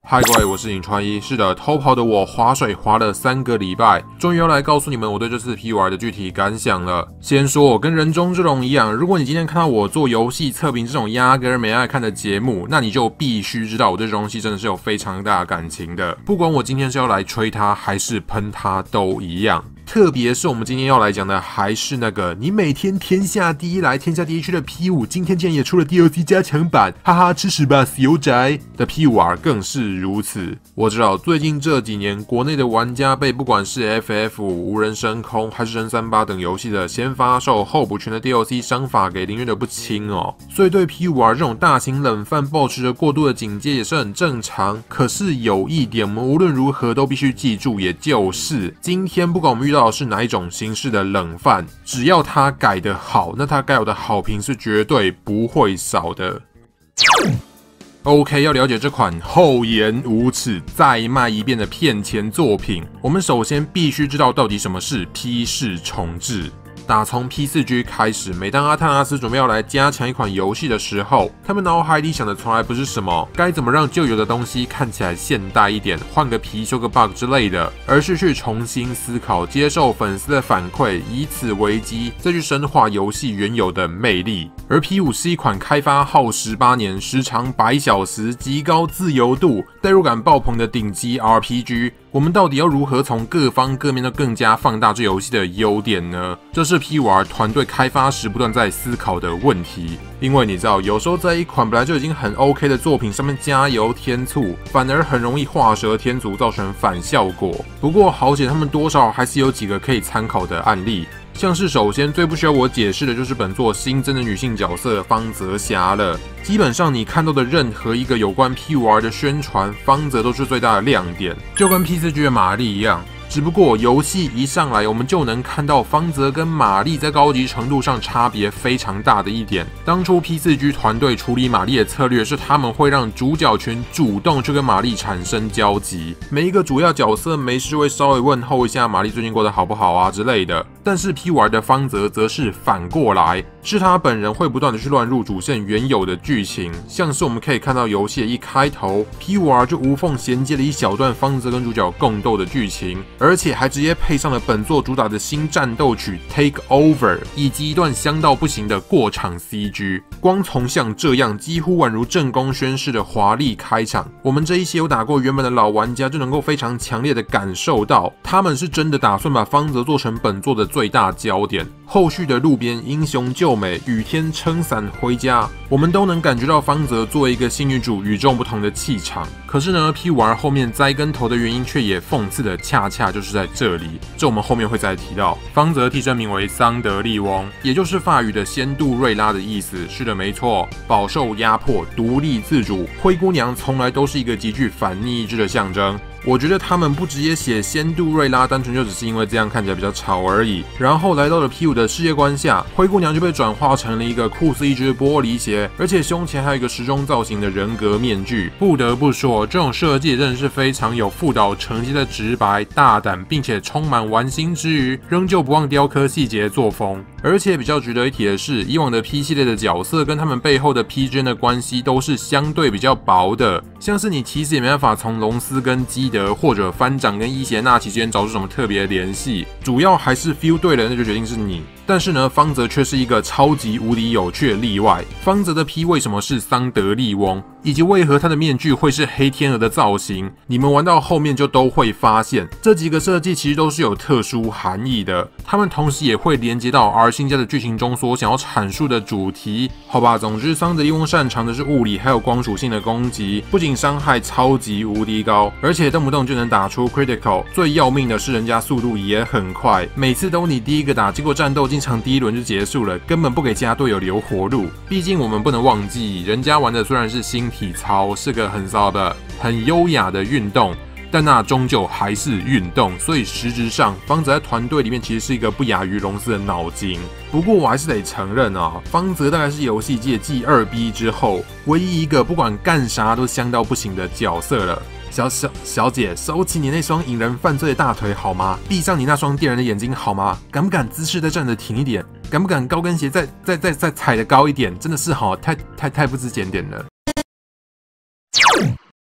嗨，各位，我是尹川一。是的，偷跑的我划水划了3个礼拜，终于要来告诉你们我对这次 PUR 的具体感想了。先说，我跟人中之龙一样，如果你今天看到我做游戏测评这种压根儿没爱看的节目，那你就必须知道我对这东西真的是有非常大的感情的。不管我今天是要来吹它还是喷它，都一样。特别是我们今天要来讲的，还是那个你每天天下第一来天下第一区的 P5，今天竟然也出了 DLC 加强版，哈哈，吃屎吧死油宅的 P5R 更是如此。我知道最近这几年，国内的玩家被不管是 FF5、无人升空还是人38等游戏的先发售后补全的 DLC 商法给凌虐的不轻哦，所以对 P5R 这种大型冷饭抱持着过度的警戒也是很正常。可是有一点，我们无论如何都必须记住，也就是今天不管我们遇到是哪一种形式的冷饭，只要它改得好，那它该有的好评是绝对不会少的。OK， 要了解这款厚颜无耻再卖一遍的骗钱作品，我们首先必须知道到底什么是 P 式重置。打从 P4G 开始，每当阿特纳斯准备要来加强一款游戏的时候，他们脑海里想的从来不是什么该怎么让旧有的东西看起来现代一点，换个皮修个 bug 之类的，而是去重新思考，接受粉丝的反馈，以此为基，再去深化游戏原有的魅力。而 P5 是一款开发耗18年、时长100小时、极高自由度、代入感爆棚的顶级 RPG。我们到底要如何从各方各面都更加放大这游戏的优点呢？这是 P5R 团队开发时不断在思考的问题。因为你知道，有时候在一款本来就已经很 OK 的作品上面加油添醋，反而很容易画蛇添足，造成反效果。不过好险，他们多少还是有几个可以参考的案例。像是首先最不需要我解释的就是本作新增的女性角色芳泽霞了。基本上你看到的任何一个有关 P5R 的宣传，芳泽都是最大的亮点，就跟 P4G 的玛丽一样。只不过游戏一上来，我们就能看到芳泽跟玛丽在高级程度上差别非常大的一点。当初 P4G 团队处理玛丽的策略是，他们会让主角群主动去跟玛丽产生交集，每一个主要角色没事会稍微问候一下玛丽最近过得好不好啊之类的。但是 P5R 的芳泽则是反过来，是他本人会不断的去乱入主线原有的剧情，像是我们可以看到游戏的一开头 ，P5R 就无缝衔接了一小段芳泽跟主角共斗的剧情。而且还直接配上了本作主打的新战斗曲 Take Over， 以及一段香到不行的过场 CG。光从像这样几乎宛如正宫宣誓的华丽开场，我们这一些有打过原本的老玩家就能够非常强烈的感受到，他们是真的打算把芳泽做成本作的最大焦点。后续的路边英雄救美、雨天撑伞回家，我们都能感觉到芳泽作为一个新女主与众不同的气场。可是呢 ，P5R 后面栽跟头的原因却也讽刺的恰恰就是在这里，这我们后面会再提到。芳泽替身名为桑德利翁，也就是法语的仙杜瑞拉的意思。是的，没错，饱受压迫、独立自主，灰姑娘从来都是一个极具反逆意志的象征。我觉得他们不直接写仙杜瑞拉，单纯就只是因为这样看起来比较潮而已。然后来到了 P5 的世界观下，灰姑娘就被转化成了一个酷似一只玻璃鞋，而且胸前还有一个时钟造型的人格面具。不得不说，这种设计真的是非常有副导承接的直白、大胆，并且充满玩心之余，仍旧不忘雕刻细节的作风。而且比较值得一提的是，以往的 P 系列的角色跟他们背后的 P 之间的关系都是相对比较薄的，像是你其实也没办法从龙斯跟基德或者番长跟伊邪那岐之间找出什么特别的联系，主要还是 feel 对了那就决定是你。但是呢，芳泽却是一个超级无敌有趣的例外。芳泽的 P 为什么是桑德利翁，以及为何他的面具会是黑天鹅的造型，你们玩到后面就都会发现，这几个设计其实都是有特殊含义的。他们同时也会连接到 R 星家的剧情中所想要阐述的主题。好吧，总之桑德利翁擅长的是物理还有光属性的攻击，不仅伤害超级无敌高，而且动不动就能打出 critical。最要命的是人家速度也很快，每次都你第一个打，结果战斗经常第一轮就结束了，根本不给其他队友留活路。毕竟我们不能忘记，人家玩的虽然是新体操，是个很骚的、很优雅的运动，但那终究还是运动，所以实质上芳泽在团队里面其实是一个不亚于龙斯的脑筋。不过我还是得承认啊，芳泽大概是游戏界继2B 之后唯一一个不管干啥都香到不行的角色了。小姐，收起你那双引人犯罪的大腿好吗？闭上你那双电人的眼睛好吗？敢不敢姿势再站得挺一点？敢不敢高跟鞋再踩得高一点？真的是太不知检点了。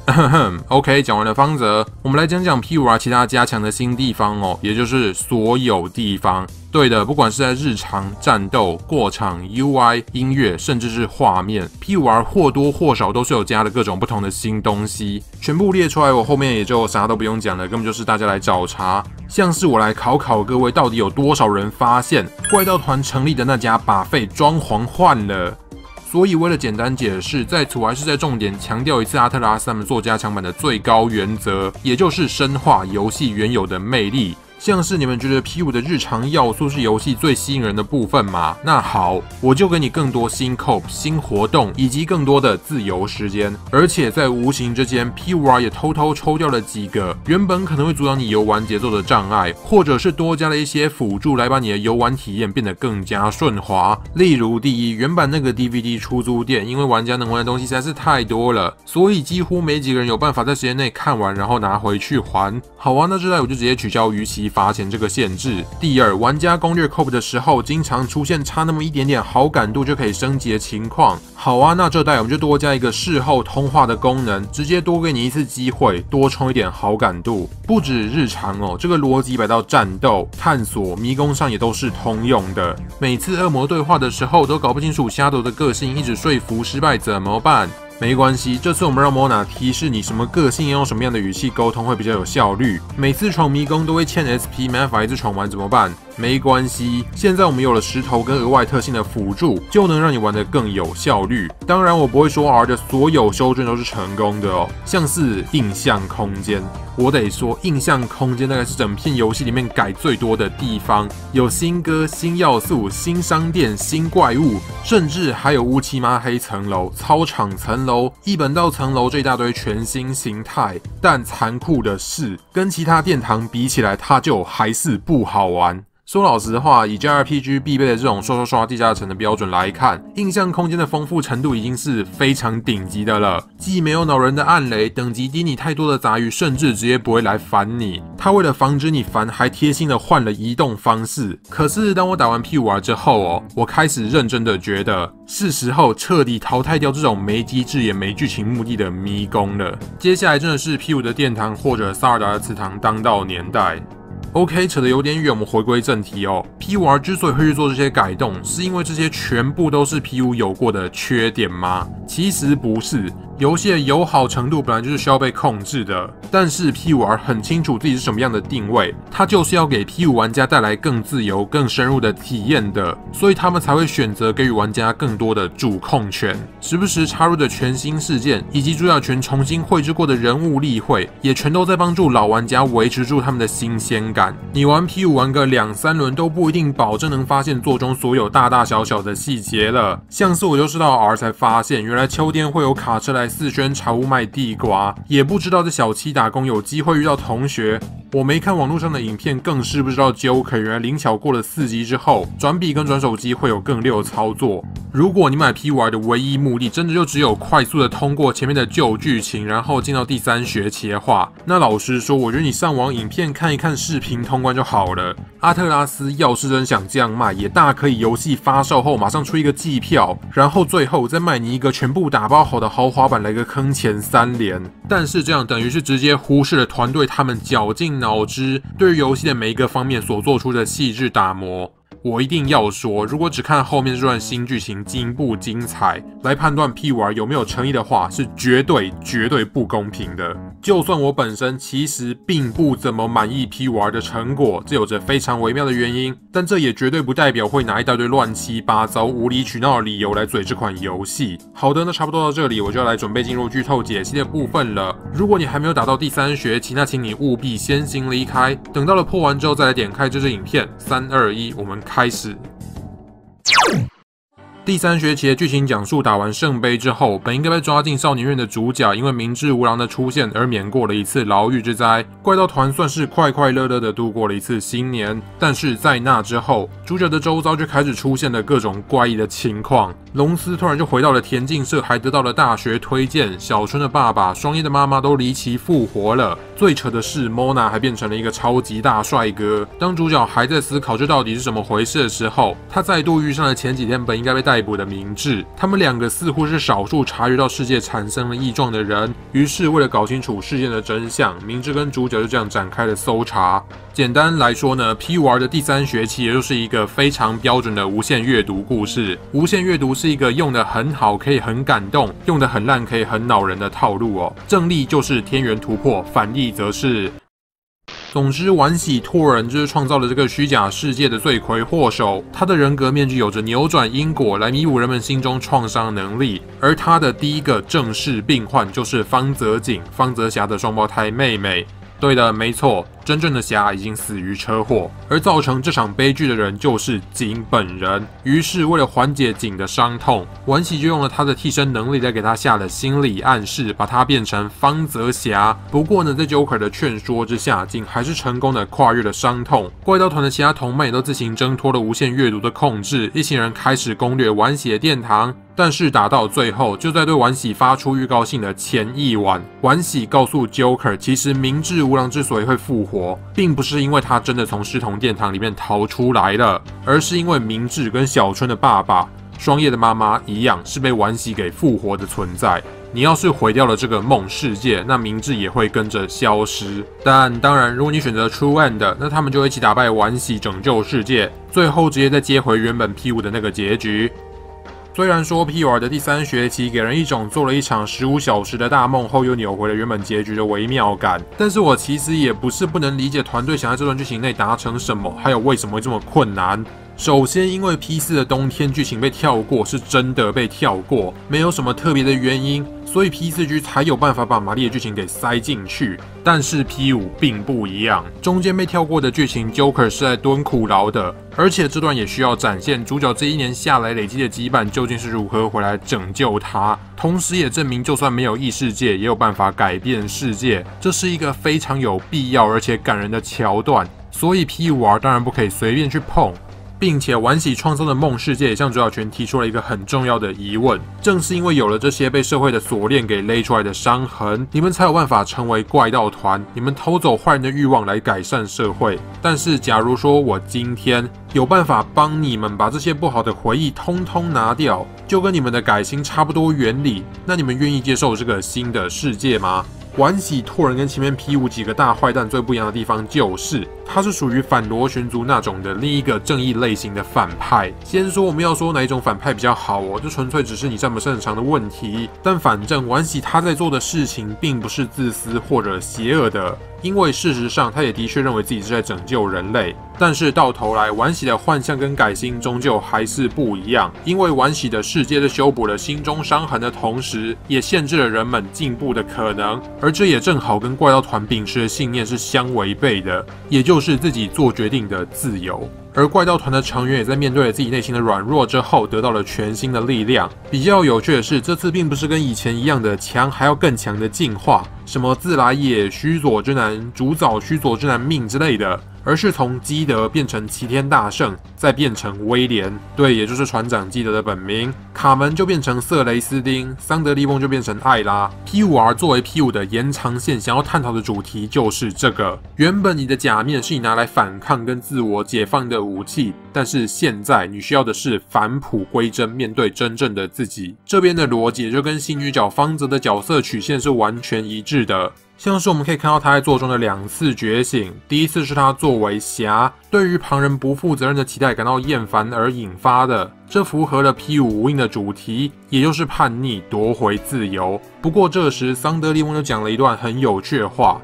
OK， 讲完了方泽，我们来讲讲 P5R 其他加强的新地方哦，也就是所有地方。对的，不管是在日常、战斗、过场、UI、音乐，甚至是画面 ，P5R 或多或少都是有加了各种不同的新东西，全部列出来，我后面也就啥都不用讲了，根本就是大家来找茬。像是我来考考各位，到底有多少人发现怪盗团成立的那家把费装潢换了？所以为了简单解释，在此我还是再重点强调一次阿特拉斯他们做加强版的最高原则，也就是深化游戏原有的魅力。像是你们觉得 P5 的日常要素是游戏最吸引人的部分吗？那好，我就给你更多新 COP、新活动以及更多的自由时间。而且在无形之间 ，P5R 也偷偷抽掉了几个原本可能会阻挡你游玩节奏的障碍，或者是多加了一些辅助来把你的游玩体验变得更加顺滑。例如，第一，原版那个 DVD 出租店，因为玩家能玩的东西实在是太多了，所以几乎没几个人有办法在时间内看完，然后拿回去还。好啊，那这代我就直接取消逾期罚钱这个限制。第二，玩家攻略 COP 的时候，经常出现差那么一点点好感度就可以升级的情况。好啊，那这代我们就多加一个事后通话的功能，直接多给你一次机会，多充一点好感度。不止日常哦，这个逻辑摆到战斗、探索、迷宫上也都是通用的。每次恶魔对话的时候，都搞不清楚Shadow的个性，一直说服失败怎么办？没关系，这次我们让 Mona 提示你什么个性要用什么样的语气沟通会比较有效率。每次闯迷宫都会欠 SP， 没办法一直闯完怎么办？没关系，现在我们有了石头跟额外特性的辅助，就能让你玩得更有效率。当然，我不会说 R 的所有修正都是成功的哦，像是印象空间，我得说印象空间大概是整片游戏里面改最多的地方，有新歌、新要素、新商店、新怪物，甚至还有乌漆嘛黑层楼、操场层楼、一本道层楼这一大堆全新形态。但残酷的是，跟其他殿堂比起来，它就还是不好玩。说老实话，以 JRPG 必备的这种刷地下城的标准来看，印象空间的丰富程度已经是非常顶级的了。既没有恼人的暗雷，等级低你太多的杂鱼甚至直接不会来烦你。他为了防止你烦，还贴心的换了移动方式。可是当我打完 P5R 之后我开始认真的觉得，是时候彻底淘汰掉这种没机制也没剧情目的的迷宫了。接下来真的是 P5 的殿堂或者萨尔达的祠堂当道年代。OK， 扯得有点远，我们回归正题哦。P5R 之所以会去做这些改动，是因为这些全部都是 P5 有过的缺点吗？其实不是。游戏的友好程度本来就是需要被控制的，但是 P5R 很清楚自己是什么样的定位，它就是要给 P5 玩家带来更自由、更深入的体验的，所以他们才会选择给予玩家更多的主控权，时不时插入的全新事件以及主角群重新绘制过的人物例会，也全都在帮助老玩家维持住他们的新鲜感。你玩 P5 玩个2-3轮都不一定保证能发现作中所有大大小小的细节了，像是我就是到 R 才发现，原来秋天会有卡车来四轩茶屋卖地瓜，也不知道在小七打工有机会遇到同学。我没看网络上的影片，更是不知道 Joker 原来灵巧过了4级之后，转笔跟转手机会有更溜的操作。如果你买 P5R 的唯一目的真的就只有快速的通过前面的旧剧情，然后进到第3学期的话，那老实说，我觉得你上网影片看一看视频通关就好了。阿特拉斯要是真想这样卖，也大可以游戏发售后马上出一个季票，然后最后再卖你一个全部打包好的豪华版来个坑钱3连。但是这样等于是直接忽视了团队他们绞尽脑汁对于游戏的每一个方面所做出的细致打磨。我一定要说，如果只看后面这段新剧情精不精彩来判断 P5R 有没有诚意的话，是绝对不公平的。就算我本身其实并不怎么满意 P5R 的成果，这有着非常微妙的原因，但这也绝对不代表会拿一大堆乱七八糟、无理取闹的理由来嘴这款游戏。好的，那差不多到这里，我就要来准备进入剧透解析的部分了。如果你还没有打到第3学期，那请你务必先行离开，等到了破完之后再来点开这支影片。3、2、1，我们开始。第3学期的剧情讲述打完圣杯之后，本应该被抓进少年院的主角，因为明智无郎的出现而免过了一次牢狱之灾。怪盗团算是快乐的度过了一次新年，但是在那之后，主角的周遭就开始出现了各种怪异的情况。龙司突然就回到了田径社，还得到了大学推荐。小春的爸爸、双叶的妈妈都离奇复活了。最扯的是 ，Mona 还变成了一个超级大帅哥。当主角还在思考这到底是怎么回事的时候，他再度遇上了前几天本应该被带逮捕的明智。他们两个似乎是少数察觉到世界产生了异状的人。于是，为了搞清楚事件的真相，明智跟主角就这样展开了搜查。简单来说呢 ，P5R 的第3学期也就是一个非常标准的无限阅读故事。无限阅读是一个用得很好可以很感动，用得很烂可以很恼人的套路哦。正例就是天元突破，反例则是。总之，丸喜拓人就是创造了这个虚假世界的罪魁祸首。他的人格面具有着扭转因果来弥补人们心中创伤的能力，而他的第一个正式病患就是方泽景、方泽霞的双胞胎妹妹。对的，没错，真正的霞已经死于车祸，而造成这场悲剧的人就是景本人。于是，为了缓解景的伤痛，丸喜就用了他的替身能力来给他下了心理暗示，把他变成方泽霞。不过呢，在 Joker 的劝说之下，景还是成功的跨越了伤痛。怪盗团的其他同伴也都自行挣脱了无限阅读的控制，一行人开始攻略丸喜的殿堂。但是打到最后，就在对丸喜发出预告信的前一晚，丸喜告诉 Joker， 其实明智无郎之所以会复活，并不是因为他真的从尸童殿堂里面逃出来了，而是因为明智跟小春的爸爸双叶的妈妈一样，是被丸喜给复活的存在。你要是毁掉了这个梦世界，那明智也会跟着消失。但当然，如果你选择 True End， 那他们就一起打败丸喜，拯救世界，最后直接再接回原本 P5 的那个结局。虽然说 P5R 的第3学期给人一种做了一场15小时的大梦后又扭回了原本结局的微妙感，但是我其实也不是不能理解团队想在这段剧情内达成什么，还有为什么会这么困难。首先，因为 P4 的冬天剧情被跳过，是真的被跳过，没有什么特别的原因，所以 P4G 才有办法把玛丽的剧情给塞进去。但是 P5 并不一样，中间被跳过的剧情 ，Joker 是在蹲苦劳的，而且这段也需要展现主角这1年下来累积的羁绊究竟是如何回来拯救他，同时也证明就算没有异世界，也有办法改变世界。这是一个非常有必要而且感人的桥段，所以 P5R 当然不可以随便去碰。并且丸喜创造的梦世界也向主角群提出了一个很重要的疑问，正是因为有了这些被社会的锁链给勒出来的伤痕，你们才有办法成为怪盗团，你们偷走坏人的欲望来改善社会。但是假如说我今天有办法帮你们把这些不好的回忆通通拿掉，就跟你们的改心差不多原理，那你们愿意接受这个新的世界吗？丸喜拓人跟前面 P5 几个大坏蛋最不一样的地方就是，他是属于反螺旋族那种的另一个正义类型的反派。先说我们要说哪一种反派比较好哦，这纯粹只是你擅不擅长的问题。但反正丸喜他在做的事情并不是自私或者邪恶的，因为事实上他也的确认为自己是在拯救人类。但是到头来，丸喜的幻象跟改心终究还是不一样，因为丸喜的世界在修补了心中伤痕的同时，也限制了人们进步的可能，而这也正好跟怪盗团秉持的信念是相违背的，也就是自己做决定的自由。而怪盗团的成员也在面对了自己内心的软弱之后，得到了全新的力量。比较有趣的是，这次并不是跟以前一样的强还要更强的进化，什么自来也、须佐之男、主早须佐之男命之类的，而是从基德变成齐天大圣，再变成威廉，对，也就是船长基德的本名。卡门就变成瑟雷斯丁，桑德利翁就变成艾拉。P5R 作为 P5 的延长线，想要探讨的主题就是这个。原本你的假面是你拿来反抗跟自我解放的武器，但是现在你需要的是返璞归真，面对真正的自己。这边的逻辑就跟新女角方泽的角色曲线是完全一致的。像是我们可以看到他在作中的2次觉醒，第一次是他作为侠，对于旁人不负责任的期待感到厌烦而引发的，这符合了 P5 无印的主题，也就是叛逆夺回自由。不过这时桑德利翁就讲了一段很有趣的话，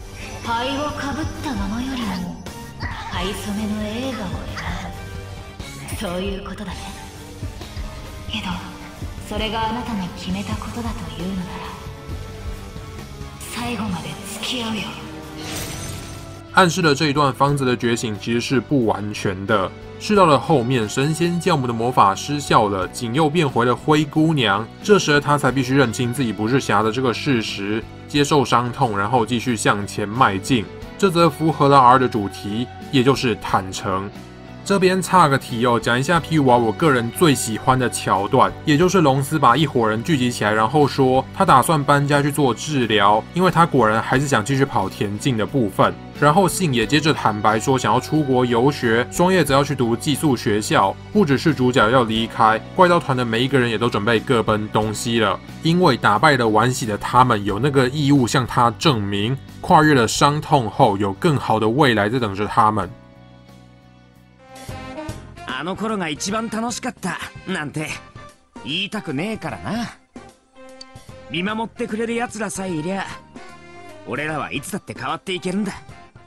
そういうことだね。けど、それがあなたの決めたことだというのなら、最後まで付き合うよ。 暗示了这一段方泽的觉醒其实是不完全的，是到了后面神仙教母的魔法失效了，景又变回了灰姑娘，这时他才必须认清自己不是侠的这个事实，接受伤痛，然后继续向前迈进。这则符合了 R 的主题，也就是坦诚。 这边岔个题哦，讲一下 P5R 我个人最喜欢的桥段，也就是龙司把一伙人聚集起来，然后说他打算搬家去做治疗，因为他果然还是想继续跑田径的部分。然后信也接着坦白说想要出国游学，双叶则要去读寄宿学校。不只是主角要离开，怪盗团的每一个人也都准备各奔东西了，因为打败了丸喜的他们有那个义务向他证明，跨越了伤痛后有更好的未来在等着他们。 あの頃が一番楽しかったなんて言いたくねえからな。見守ってくれる奴らさえいりゃ、俺らはいつだって変わっていけるんだ。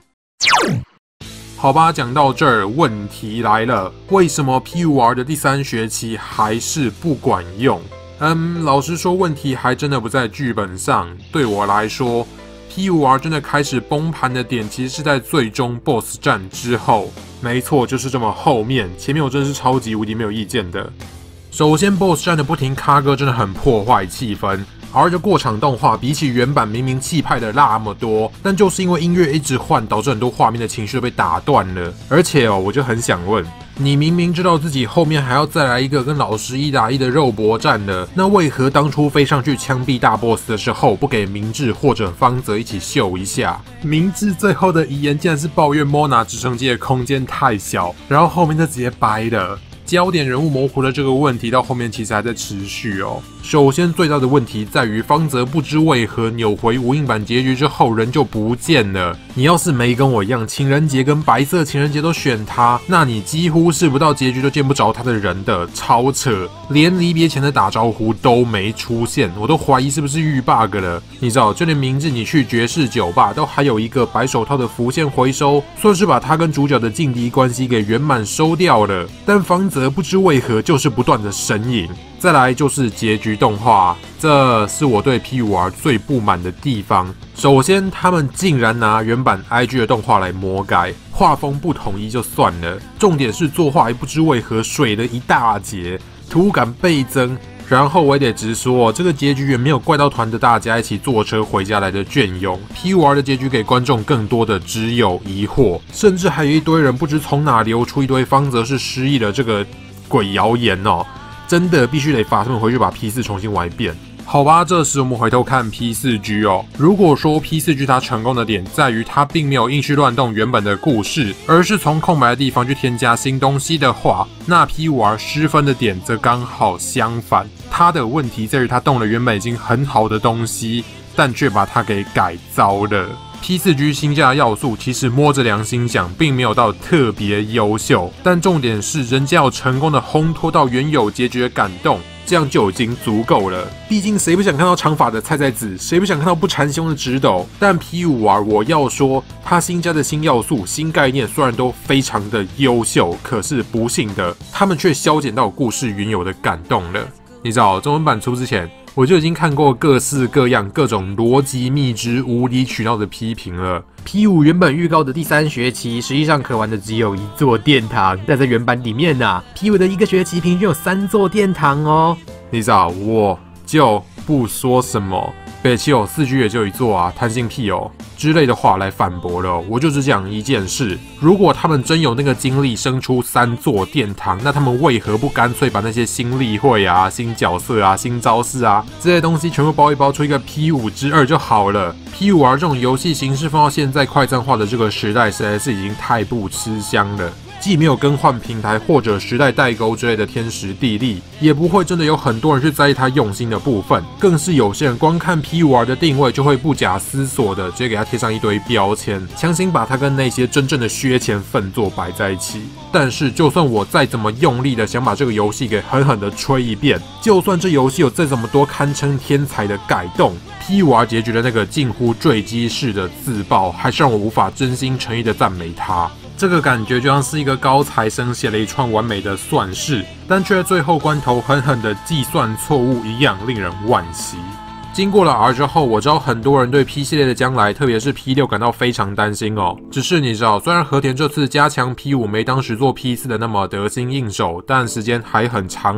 好吧，讲到这儿，问题来了，为什么 P5R 的第3学期还是不管用？老实说，问题还真的不在剧本上。对我来说，P5R 真的开始崩盘的点，其实是在最终 BOSS 战之后。没错，就是这么后面，前面我真的是超级无敌没有意见的。首先 BOSS 战的不停卡歌真的很破坏气氛。而这过场动画比起原版明明气派的那么多，但就是因为音乐一直换，导致很多画面的情绪都被打断了。而且我就很想问，你明明知道自己后面还要再来一个跟老师1打1的肉搏战了，那为何当初飞上去枪毙大 BOSS 的时候，不给明智或者芳泽一起秀一下？明智最后的遗言竟然是抱怨 Mona 直升机的空间太小，然后后面就直接掰了。焦点人物模糊的这个问题到后面其实还在持续哦。首先最大的问题在于芳泽不知为何扭回无印版结局之后人就不见了。你要是没跟我一样情人节跟白色情人节都选他，那你几乎是不到结局都见不着他的人的，超扯，连离别前的打招呼都没出现，我都怀疑是不是遇 bug 了。你知道就连明智你去爵士酒吧都还有一个白手套的浮现回收，算是把他跟主角的劲敌关系给圆满收掉了，但芳泽不知为何就是不断的神隐。再来就是结局动画，这是我对 P5R 最不满的地方。首先他们竟然拿原版 IG 的动画来魔改，画风不统一就算了，重点是作画也不知为何水了一大截，图感倍增。然后我也得直说，这个结局也没有怪盗团的大家一起坐车回家来的隽永。P5R 的结局给观众更多的只有疑惑，甚至还有一堆人不知从哪流出一堆芳泽是失忆的这个鬼谣言哦。真的必须得罚他们回去把 P4 重新玩一遍。好吧，这时我们回头看 P4G 哦。如果说 P4G 它成功的点在于它并没有硬去乱动原本的故事，而是从空白的地方去添加新东西的话，那 P5R 失分的点则刚好相反。它的问题在于它动了原本已经很好的东西，但却把它给改糟了。P4G 新加的要素其实摸着良心讲并没有到特别优秀，但重点是人家要成功的烘托到原有结局的感动，这样就已经足够了。毕竟谁不想看到长发的菜菜子，谁不想看到不缠胸的直斗？但 P5R 我要说，它新加的新要素、新概念虽然都非常的优秀，可是不幸的，他们却削减到故事原有的感动了。你知道中文版出之前，我就已经看过各式各样、各种逻辑密支、无理取闹的批评了。P5 原本预告的第3学期，实际上可玩的只有1座殿堂，但在原版里面啊 ，P5 的1个学期平均有3座殿堂哦。你知道，我就不说什么北七有4G 也就1座啊，贪心屁哦之类的话来反驳了。我就只讲一件事：如果他们真有那个精力生出3座殿堂，那他们为何不干脆把那些新例会啊、新角色啊、新招式啊这些东西全部包一包出一个 P5 之2就好了？P5R 这种游戏形式放到现在快餐化的这个时代，实在是已经太不吃香了。既没有更换平台或者时代代沟之类的天时地利，也不会真的有很多人去在意他用心的部分，更是有些人光看 P5R 的定位就会不假思索的直接给他贴上一堆标签，强行把他跟那些真正的削钱粪作摆在一起。但是就算我再怎么用力的想把这个游戏给狠狠的吹一遍，就算这游戏有再怎么多堪称天才的改动，P5R 结局的那个近乎坠机式的自爆，还是让我无法真心诚意的赞美他。这个感觉就像是一个高材生写了一串完美的算式，但却在最后关头狠狠的计算错误一样，令人惋惜。经过了 R 之后，我知道很多人对 P 系列的将来，特别是 P6 感到非常担心哦。只是你知道，虽然和田这次加强 P5 没当时做 P4 的那么得心应手，但时间还很长嘛。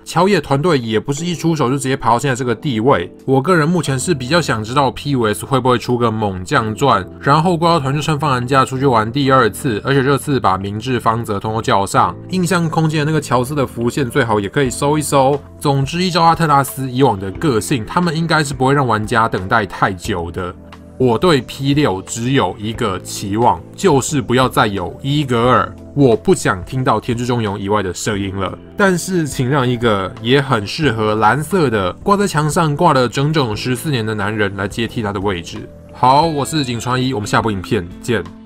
乔野团队也不是一出手就直接爬到现在这个地位。我个人目前是比较想知道 P5S 会不会出个猛将传，然后瓜团就趁放寒假出去玩第2次，而且这次把明智方泽通通叫上，印象空间的那个乔斯的浮现最好也可以收一收。总之，依照阿特拉斯以往的个性，他们应该是不会让玩家等待太久的。我对 P6 只有一个期望，就是不要再有伊格尔。我不想听到天之中勇以外的声音了。但是，请让一个也很适合蓝色的挂在墙上挂了整整14年的男人来接替他的位置。好，我是井川一，我们下部影片见。